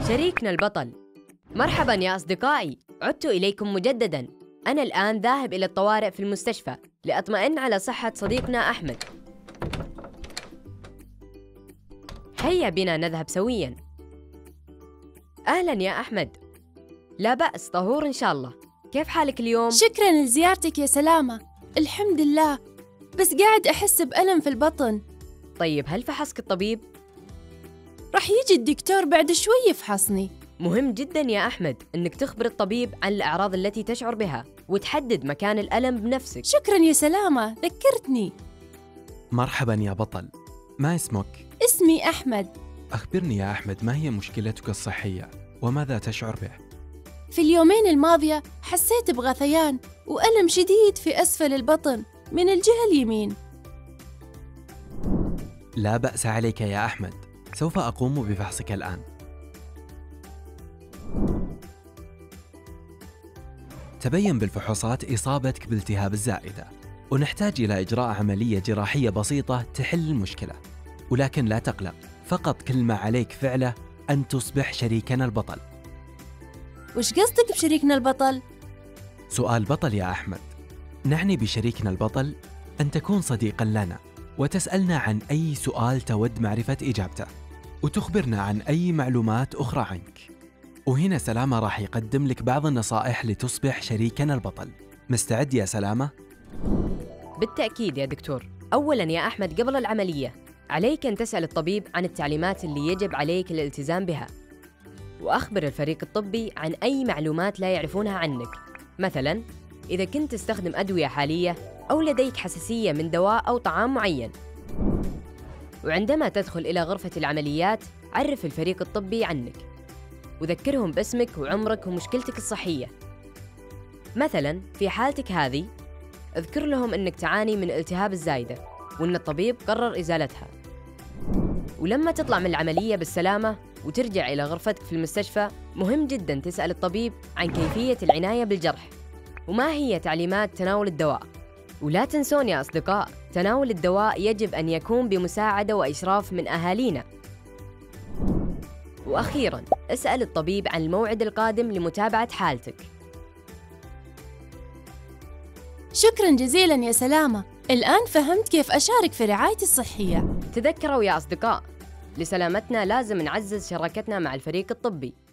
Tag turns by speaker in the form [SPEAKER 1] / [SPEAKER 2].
[SPEAKER 1] شريكنا البطل. مرحباً يا أصدقائي، عدت إليكم مجدداً. أنا الآن ذاهب إلى الطوارئ في المستشفى لأطمئن على صحة صديقنا أحمد. هيا بنا نذهب سوياً. أهلاً يا أحمد. لا بأس، طهور إن شاء الله. كيف حالك اليوم؟
[SPEAKER 2] شكراً لزيارتك يا سلامة. الحمد لله، بس قاعد أحس بألم في البطن.
[SPEAKER 1] طيب هل فحصك الطبيب؟
[SPEAKER 2] رح يجي الدكتور بعد شوي يفحصني.
[SPEAKER 1] مهم جداً يا أحمد أنك تخبر الطبيب عن الأعراض التي تشعر بها وتحدد مكان الألم بنفسك.
[SPEAKER 2] شكراً يا سلامة، ذكرتني.
[SPEAKER 3] مرحباً يا بطل، ما اسمك؟
[SPEAKER 2] اسمي أحمد.
[SPEAKER 3] أخبرني يا أحمد، ما هي مشكلتك الصحية وماذا تشعر به؟
[SPEAKER 2] في اليومين الماضية حسيت بغثيان وألم شديد في أسفل البطن من الجهة اليمين.
[SPEAKER 3] لا بأس عليك يا أحمد، سوف أقوم بفحصك الآن. تبين بالفحوصات إصابتك بالتهاب الزائدة، ونحتاج إلى إجراء عملية جراحية بسيطة تحل المشكلة. ولكن لا تقلق، فقط كل ما عليك فعله أن تصبح شريكنا البطل.
[SPEAKER 2] وش قصدك بشريكنا البطل؟
[SPEAKER 3] سؤال بطل يا أحمد. نعني بشريكنا البطل أن تكون صديقاً لنا وتسألنا عن أي سؤال تود معرفة إجابته، وتخبرنا عن أي معلومات أخرى عنك. وهنا سلامة راح يقدم لك بعض النصائح لتصبح شريكنا البطل. مستعد يا سلامة؟
[SPEAKER 1] بالتأكيد يا دكتور. أولاً يا أحمد، قبل العملية عليك أن تسأل الطبيب عن التعليمات اللي يجب عليك الالتزام بها، وأخبر الفريق الطبي عن أي معلومات لا يعرفونها عنك. مثلاً إذا كنت تستخدم أدوية حالية أو لديك حساسية من دواء أو طعام معين. وعندما تدخل إلى غرفة العمليات عرف الفريق الطبي عنك، وذكرهم باسمك وعمرك ومشكلتك الصحية. مثلاً في حالتك هذه اذكر لهم أنك تعاني من التهاب الزايدة وأن الطبيب قرر إزالتها. ولما تطلع من العملية بالسلامة وترجع إلى غرفتك في المستشفى، مهم جداً تسأل الطبيب عن كيفية العناية بالجرح وما هي تعليمات تناول الدواء. ولا تنسون يا أصدقاء، تناول الدواء يجب أن يكون بمساعدة وإشراف من أهالينا. وأخيراً اسأل الطبيب عن الموعد القادم لمتابعة حالتك.
[SPEAKER 2] شكراً جزيلاً يا سلامة، الآن فهمت كيف أشارك في رعايتي الصحية.
[SPEAKER 1] تذكروا يا أصدقاء، لسلامتنا لازم نعزز شراكتنا مع الفريق الطبي.